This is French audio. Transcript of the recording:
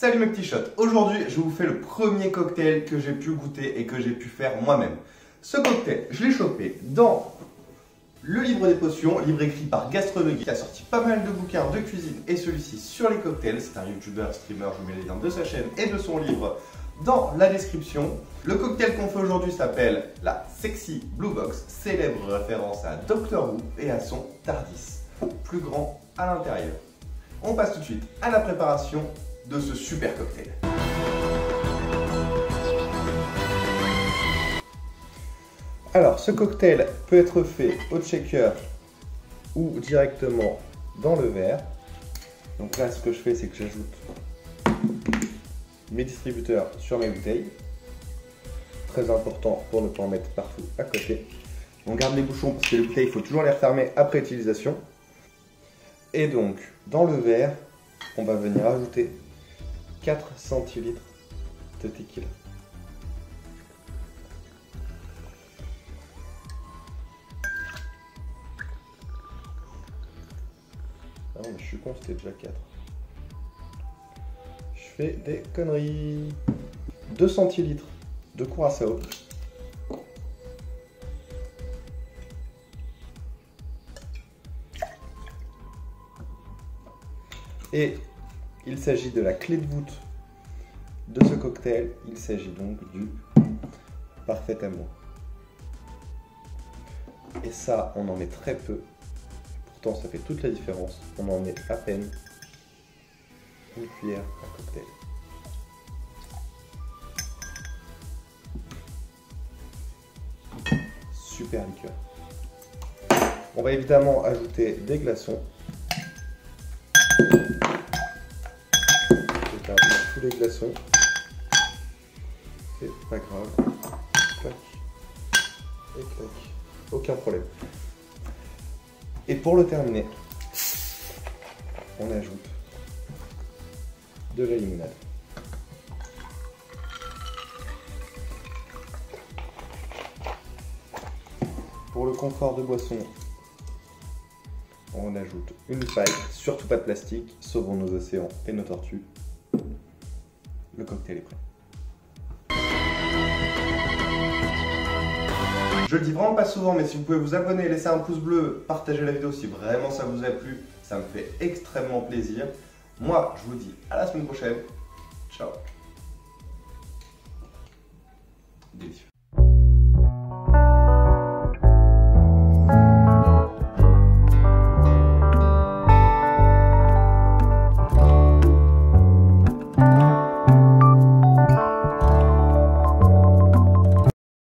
Salut mes petits shots, aujourd'hui je vous fais le premier cocktail que j'ai pu goûter et que j'ai pu faire moi-même. Ce cocktail, je l'ai chopé dans le livre des potions, livre écrit par Gastronomie, qui a sorti pas mal de bouquins de cuisine et celui-ci sur les cocktails. C'est un youtubeur, streamer, je vous mets les liens de sa chaîne et de son livre dans la description. Le cocktail qu'on fait aujourd'hui s'appelle la Sexy Blue Box, célèbre référence à Doctor Who et à son TARDIS, plus grand à l'intérieur. On passe tout de suite à la préparation de ce super cocktail. Alors, ce cocktail peut être fait au shaker ou directement dans le verre. Donc là, ce que je fais, c'est que j'ajoute mes distributeurs sur mes bouteilles. Très important pour ne pas en mettre partout à côté. On garde les bouchons parce que les bouteilles, il faut toujours les refermer après utilisation. Et donc, dans le verre, on va venir ajouter 4 centilitres de tequila. Ah non, mais je suis con, c'était déjà 4. Je fais des conneries. 2 centilitres de curaçao. Et il s'agit de la clé de voûte de ce cocktail. Il s'agit donc du parfait amour. Et ça, on en met très peu. Pourtant, ça fait toute la différence. On en met à peine une cuillère à cocktail. Super liqueur. On va évidemment ajouter des glaçons. Tous les glaçons, c'est pas grave, clac et clac, aucun problème. Et pour le terminer, on ajoute de la limonade. Pour le confort de boisson, on ajoute une paille, surtout pas de plastique, sauvons nos océans et nos tortues. Le cocktail est prêt. Je le dis vraiment pas souvent, mais si vous pouvez vous abonner, laisser un pouce bleu, partager la vidéo si vraiment ça vous a plu, ça me fait extrêmement plaisir. Moi, je vous dis à la semaine prochaine. Ciao. Délicieux.